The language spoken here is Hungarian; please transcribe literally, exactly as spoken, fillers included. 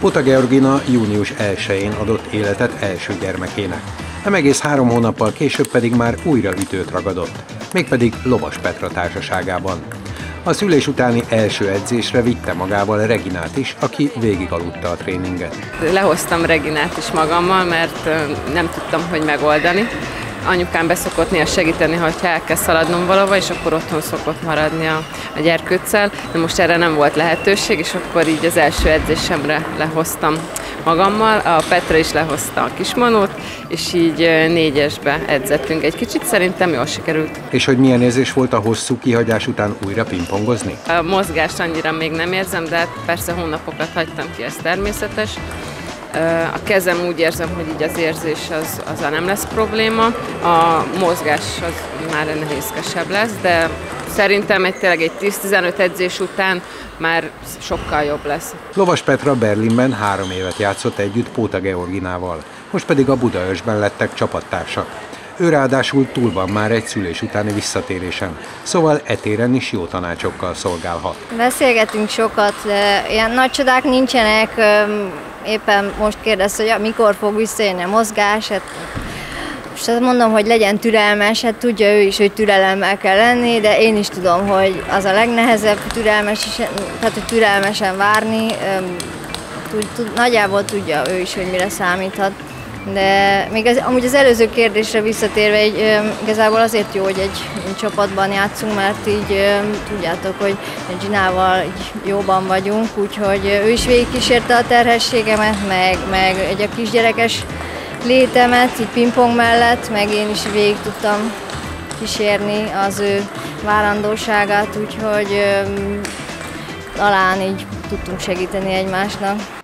Pota Georgina június elsején adott életet első gyermekének, nem egész három hónappal később pedig már újra ütőt ragadott, mégpedig Lovas Petra társaságában. A szülés utáni első edzésre vitte magával Reginát is, aki végigaludta a tréninget. Lehoztam Reginát is magammal, mert nem tudtam, hogy megoldani. Anyukám beszokott néha segíteni, ha el kell szaladnom valahova, és akkor otthon szokott maradni a, a gyerkőccel, de most erre nem volt lehetőség, és akkor így az első edzésemre lehoztam magammal. A Petra is lehozta a kismanót, és így négyesbe edzettünk egy kicsit, szerintem jól sikerült. És hogy milyen érzés volt a hosszú kihagyás után újra pingpongozni? A mozgást annyira még nem érzem, de hát persze hónapokat hagytam ki, ez természetes. A kezem úgy érzem, hogy így az érzés az, azzal nem lesz probléma, a mozgás az már nehézkesebb lesz, de szerintem egy, tényleg egy tíz-tizenöt edzés után már sokkal jobb lesz. Lovas Petra Berlinben három évet játszott együtt Pota Georginával, most pedig a Budaörsben lettek csapattársak. Ő ráadásul túl van már egy szülés utáni visszatérésen, szóval etéren is jó tanácsokkal szolgálhat. Beszélgetünk sokat, de ilyen nagy csodák nincsenek. Éppen most kérdez, hogy mikor fog visszajönni a mozgás. Hát, most azt mondom, hogy legyen türelmes, hát tudja ő is, hogy türelemmel kell lenni, de én is tudom, hogy az a legnehezebb türelmes, tehát hogy türelmesen várni. Tud, tud, nagyjából tudja ő is, hogy mire számíthat. De még az, amúgy az előző kérdésre visszatérve, így, igazából azért jó, hogy egy csapatban játszunk, mert így tudjátok, hogy Ginával jóban vagyunk, úgyhogy ő is végigkísérte a terhességemet, meg, meg egy a kisgyerekes létemet, így pingpong mellett, meg én is végig tudtam kísérni az ő várandóságát, úgyhogy talán így tudtunk segíteni egymásnak.